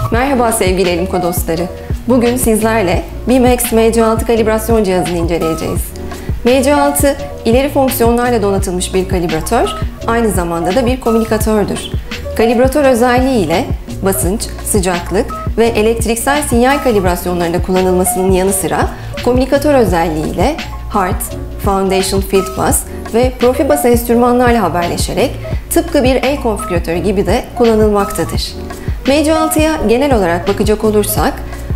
Merhaba sevgili Elimco dostları. Bugün sizlerle BIMX MC6 kalibrasyon cihazını inceleyeceğiz. MC6 ileri fonksiyonlarla donatılmış bir kalibratör, aynı zamanda da bir komünikatördür. Kalibratör özelliği ile basınç, sıcaklık ve elektriksel sinyal kalibrasyonlarında kullanılmasının yanı sıra komünikatör özelliği ile Hart, Foundation Field Bus ve Profibus enstrümanlarla haberleşerek tıpkı bir el konfigüratörü gibi de kullanılmaktadır. MC6'ya genel olarak bakacak olursak,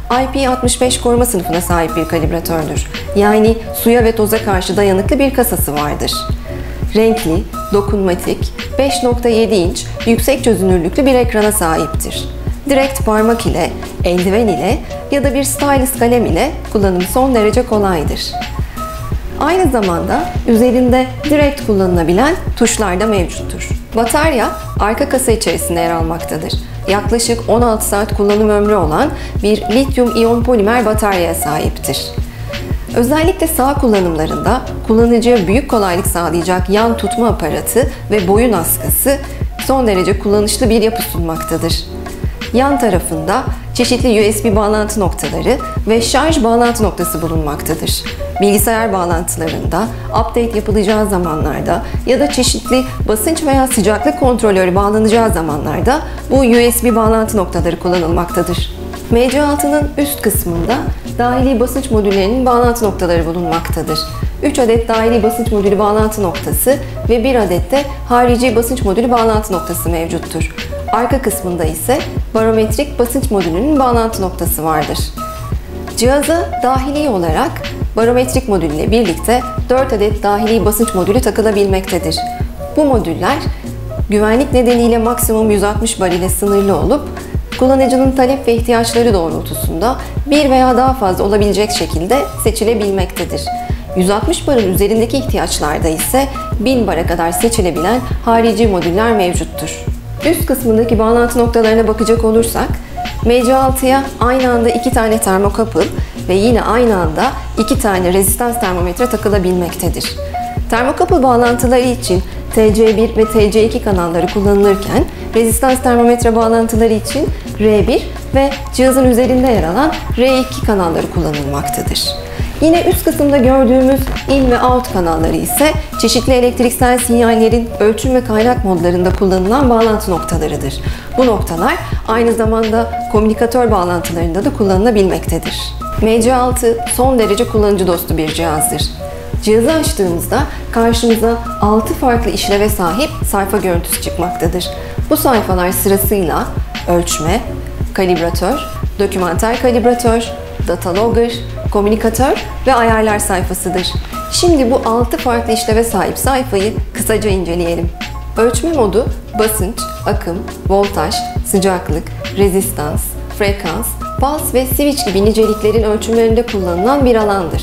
IP65 koruma sınıfına sahip bir kalibratördür. Yani suya ve toza karşı dayanıklı bir kasası vardır. Renkli, dokunmatik, 5.7 inç yüksek çözünürlüklü bir ekrana sahiptir. Direkt parmak ile, eldiven ile ya da bir stylus kalem ile kullanımı son derece kolaydır. Aynı zamanda üzerinde direkt kullanılabilen tuşlar da mevcuttur. Batarya arka kasa içerisinde yer almaktadır. Yaklaşık 16 saat kullanım ömrü olan bir lityum iyon polimer bataryaya sahiptir. Özellikle sağ kullanımlarında kullanıcıya büyük kolaylık sağlayacak yan tutma aparatı ve boyun askısı son derece kullanışlı bir yapı sunmaktadır. Yan tarafında çeşitli USB bağlantı noktaları ve şarj bağlantı noktası bulunmaktadır. Bilgisayar bağlantılarında, update yapılacağı zamanlarda ya da çeşitli basınç veya sıcaklık kontrolörü bağlanacağı zamanlarda bu USB bağlantı noktaları kullanılmaktadır. MC6'nın üst kısmında dahili basınç modüllerinin bağlantı noktaları bulunmaktadır. 3 adet dahili basınç modülü bağlantı noktası ve 1 adet de harici basınç modülü bağlantı noktası mevcuttur. Arka kısmında ise barometrik basınç modülünün bağlantı noktası vardır. Cihaza dahili olarak barometrik modül ile birlikte 4 adet dahili basınç modülü takılabilmektedir. Bu modüller güvenlik nedeniyle maksimum 160 bar ile sınırlı olup kullanıcının talep ve ihtiyaçları doğrultusunda bir veya daha fazla olabilecek şekilde seçilebilmektedir. 160 barın üzerindeki ihtiyaçlarda ise 1000 bara kadar seçilebilen harici modüller mevcuttur. Üst kısmındaki bağlantı noktalarına bakacak olursak, MC6'ya aynı anda 2 tane termokapıl ve yine aynı anda 2 tane rezistans termometre takılabilmektedir. Termokapıl bağlantıları için TC1 ve TC2 kanalları kullanılırken, rezistans termometre bağlantıları için R1 ve cihazın üzerinde yer alan R2 kanalları kullanılmaktadır. Yine üst kısımda gördüğümüz in ve out kanalları ise çeşitli elektriksel sinyallerin ölçüm ve kaynak modlarında kullanılan bağlantı noktalarıdır. Bu noktalar aynı zamanda komünikatör bağlantılarında da kullanılabilmektedir. MC6 son derece kullanıcı dostu bir cihazdır. Cihazı açtığımızda karşımıza 6 farklı işleve sahip sayfa görüntüsü çıkmaktadır. Bu sayfalar sırasıyla ölçme, kalibratör, dokümanter kalibratör, data logger, komünikatör ve ayarlar sayfasıdır. Şimdi bu 6 farklı işleve sahip sayfayı kısaca inceleyelim. Ölçme modu basınç, akım, voltaj, sıcaklık, rezistans, frekans, puls ve switch gibi niceliklerin ölçümlerinde kullanılan bir alandır.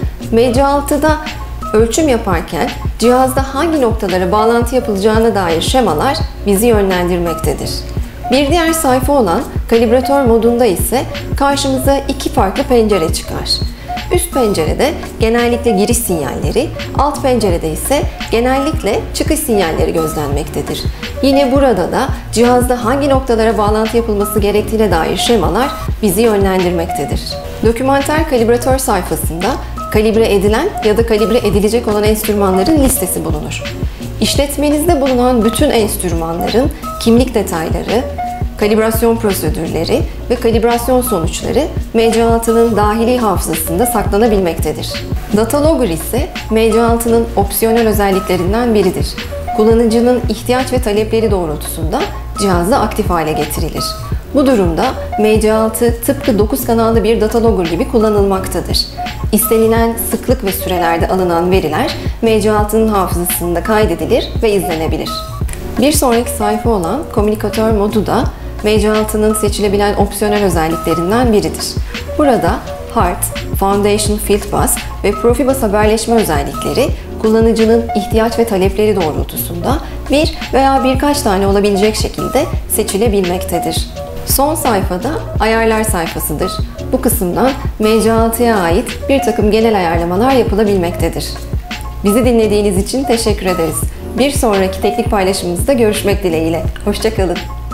MC6'da ölçüm yaparken cihazda hangi noktalara bağlantı yapılacağına dair şemalar bizi yönlendirmektedir. Bir diğer sayfa olan kalibratör modunda ise karşımıza 2 farklı pencere çıkar. Üst pencerede genellikle giriş sinyalleri, alt pencerede ise genellikle çıkış sinyalleri gözlenmektedir. Yine burada da cihazda hangi noktalara bağlantı yapılması gerektiğine dair şemalar bizi yönlendirmektedir. Dokümanter kalibratör sayfasında kalibre edilen ya da kalibre edilecek olan enstrümanların listesi bulunur. İşletmenizde bulunan bütün enstrümanların kimlik detayları, kalibrasyon prosedürleri ve kalibrasyon sonuçları MC6'nın dahili hafızasında saklanabilmektedir. Data Logger ise MC6'nın opsiyonel özelliklerinden biridir. Kullanıcının ihtiyaç ve talepleri doğrultusunda cihazda aktif hale getirilir. Bu durumda MC6 tıpkı 9 kanallı bir data logger gibi kullanılmaktadır. İstenilen sıklık ve sürelerde alınan veriler MC6'nın hafızasında kaydedilir ve izlenebilir. Bir sonraki sayfa olan komünikatör modu da MC6'nın seçilebilen opsiyonel özelliklerinden biridir. Burada Hart, Foundation Field Bus ve Profibus haberleşme özellikleri kullanıcının ihtiyaç ve talepleri doğrultusunda bir veya birkaç tane olabilecek şekilde seçilebilmektedir. Son sayfada ayarlar sayfasıdır. Bu kısımdan MC6'ya ait bir takım genel ayarlamalar yapılabilmektedir. Bizi dinlediğiniz için teşekkür ederiz. Bir sonraki teknik paylaşımımızda görüşmek dileğiyle. Hoşça kalın.